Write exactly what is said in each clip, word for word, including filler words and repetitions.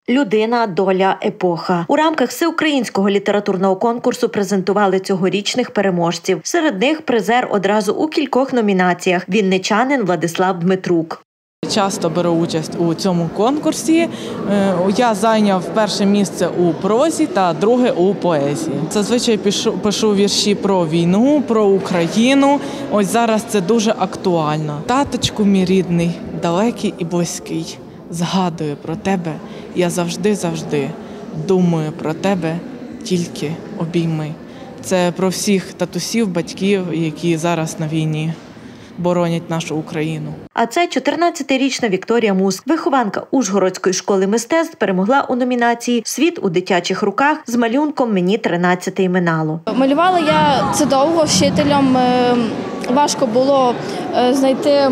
Людина, доля, епоха. У рамках всеукраїнського літературного конкурсу презентували цьогорічних переможців. Серед них призер одразу у кількох номінаціях – вінничанин Владислав Дмитрук. Часто беру участь у цьому конкурсі. Я зайняв перше місце у прозі та друге у поезії. Зазвичай пишу, пишу вірші про війну, про Україну. Ось зараз це дуже актуально. Таточку мій рідний, далекий і близький, згадую про тебе, я завжди-завжди думаю про тебе, тільки обійми. Це про всіх татусів, батьків, які зараз на війні боронять нашу Україну. А це чотирнадцятирічна Вікторія Муск, вихованка Ужгородської школи мистецтв, перемогла у номінації «Світ у дитячих руках» з малюнком «Мені тринадцяти минало». Малювала я це довго вчителем. Важко було знайти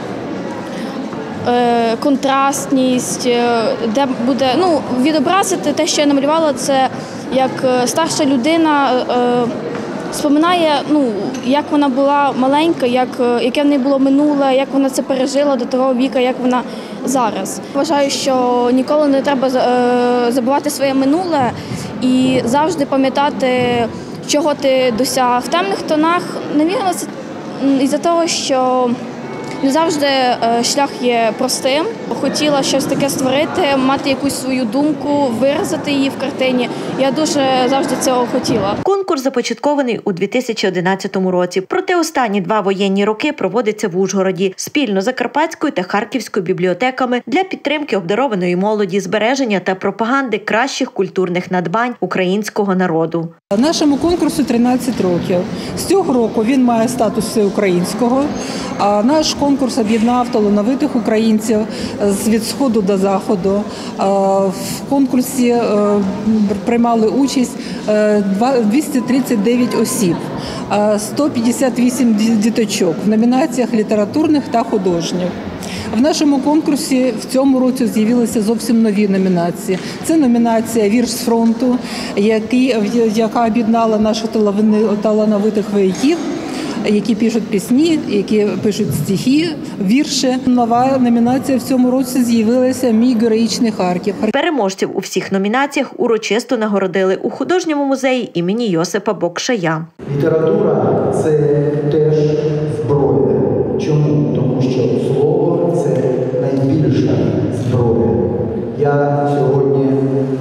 контрастність, де буде, ну, відобразити те, що я намалювала, це як старша людина споминає, ну, як вона була маленька, як, яке в неї було минуле, як вона це пережила до того віку, як вона зараз. Вважаю, що ніколи не треба забувати своє минуле і завжди пам'ятати, чого ти досяг. В темних тонах, навірно, це із-за того, що не завжди шлях є простим. Хотіла щось таке створити, мати якусь свою думку, виразити її в картині. Я дуже завжди цього хотіла. Конкурс започаткований у дві тисячі одинадцятому році. Проте останні два воєнні роки проводиться в Ужгороді спільно з Закарпатською та Харківською бібліотеками для підтримки обдарованої молоді, збереження та пропаганди кращих культурних надбань українського народу. Нашому конкурсу тринадцять років. З цього року він має статус всеукраїнського. А наш конкурс об'єднав талановитих українців від сходу до заходу. В конкурсі приймали участь двісті тридцять дев'ять осіб, сто п'ятдесят вісім діточок в номінаціях літературних та художніх. В нашому конкурсі в цьому році з'явилися зовсім нові номінації. Це номінація «Вірш з фронту», який, яка об'єднала наших талановитих вояків, які пишуть пісні, які пишуть стихи, вірші. Нова номінація в цьому році з'явилася «Мій героїчний Харків». Переможців у всіх номінаціях урочисто нагородили у художньому музеї імені Йосипа Бокшая. Література – це теж зброя. Чому? Тому що слово – це найбільша зброя. Я сьогодні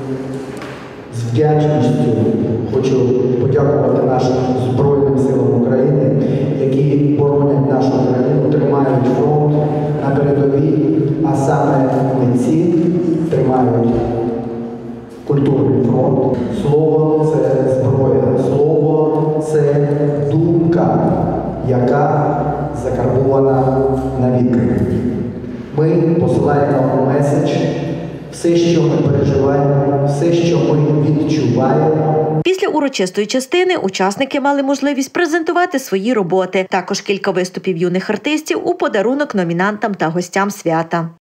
з вдячністю хочу подякувати нашим Збройним силам України, які боронять нашу країну, тримають фронт на передовій, а саме митці тримають культурний фронт. Слово – це зброя, слово – це думка, яка закарбована навіки. Ми посилаємо меседж. Все, що ми переживаємо, все, що ми відчуваємо. Після урочистої частини учасники мали можливість презентувати свої роботи. Також кілька виступів юних артистів у подарунок номінантам та гостям свята.